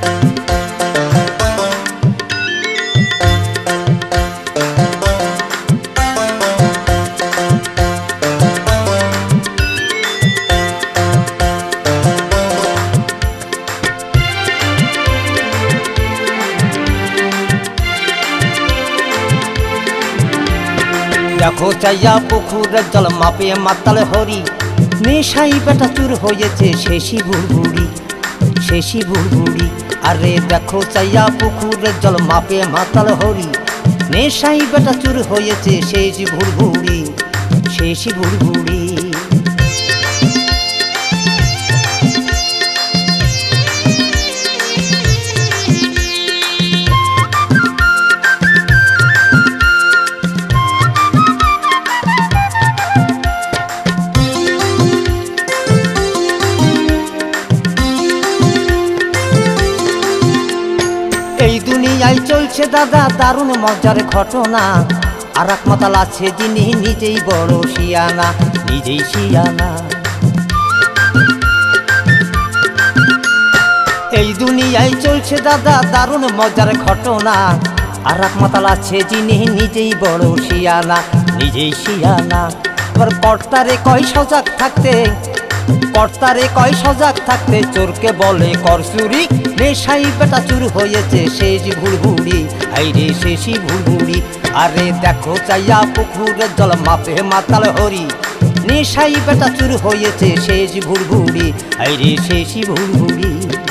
দেখো চাইয়া পুকুরের জল মাপে মাতাল হরি, নেশাই বেটা চুর হয়েছে শেষি ভুড়ভুড়ি, শেষি ভুড়ভুড়ি। আরে দেখো চাইয়া পুকুরের জল মাপে মাতাল হরি, নেশাই বেটা চুর হয়েছে শেষি ভুড়ভুড়ি, শেষি ভুড়ভুড়ি। এই দুনিয়ায় চলছে দাদা দারুণ মজার ঘটনা, আর এক মাতাল আছে যিনি নিজেই বড় শিয়ানা, নিজেই শিয়ানা। এই দুনিয়ায় চলছে দাদা দারুণ মজার ঘটনা, আর এক মাতাল আছে যিনি নিজেই বড় শিয়ানা, নিজেই শিয়ানা। এবার কর্তারে কয় সজাগ থাকতে, কর্তারে কয় সজাগ থাকতে, চোরকে বলে কর চুরি, নেশাই বেটা চুর হয়েছে শেষ ভুড়ভুড়ি, আইরে শেষি ভুড়ভুড়ি। আরে দেখো চাইয়া পুকুরের জল মাপে মাতাল হরি, নেশাই বেটা চুর হয়েছে শেষ ভুড়ভুড়ি, আইরে শেষি ভুড়ভুড়ি।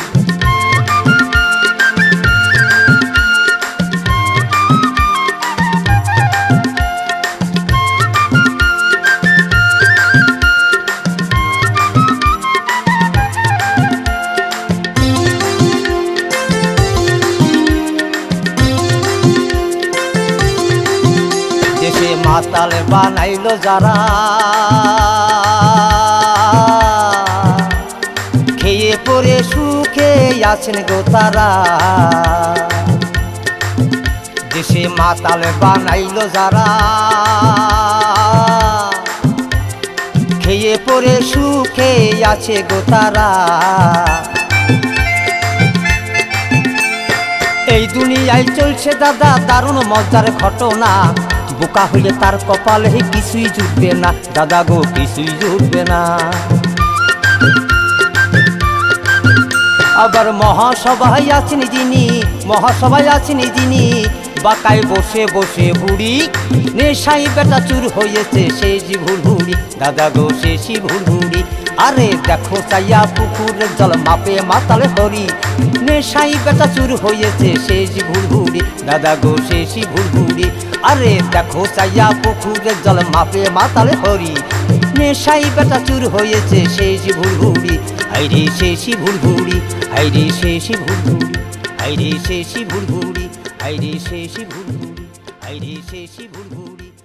দেশে মাতাল বানাইলো যারা, খেয়ে পরে সুখে আছেন গো তারা। দেশে মাতাল বানাইলো যারা, খেয়ে পরে সুখে আছে গো তারা। এই দুনিয়ায় চলছে দাদা দারুণ মজার ঘটনা, বোকা হইলে তার কপালে কিছুই জুটবে না, দাদা গো কিছুই জুটবে না। আবার মহাসভায় আছেন যিনি, মহাসভায় আছেন যিনি, বাঁকায় বসে বসে বুড়ি, নেশাই বেটা চুর হয়েছে শেষ ভুড়ভুড়ি, দাদা গো শেষি ভুড়ভুড়ি। আরে দেখো চাইয়া পুকুরের জল মাপে মাতাল হরি, নেশাই বেটা চুর হয়েছে শেষ ভুড়ভুড়ি, দাদা গো শেষি ভুড়ভুড়ি। আরে দেখো চাইয়া পুকুরের জল মাপে মাতাল হরি, নেশাই বেটা চুর হয়েছে শেষ ভুড়ভুড়ি, আইরে শেষি ভুড়ভুড়ি, আইরে শেষি ভুড়ভুড়ি, আইরে শেষি ভুড়ভুড়ি, আইরে শেষি ভুড়ভুড়ি, আইরে শেষি ভুড়ভুড়ি।